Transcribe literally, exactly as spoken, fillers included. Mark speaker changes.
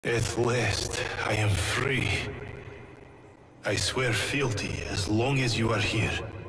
Speaker 1: At last, I am free. I swear fealty as long as you are here.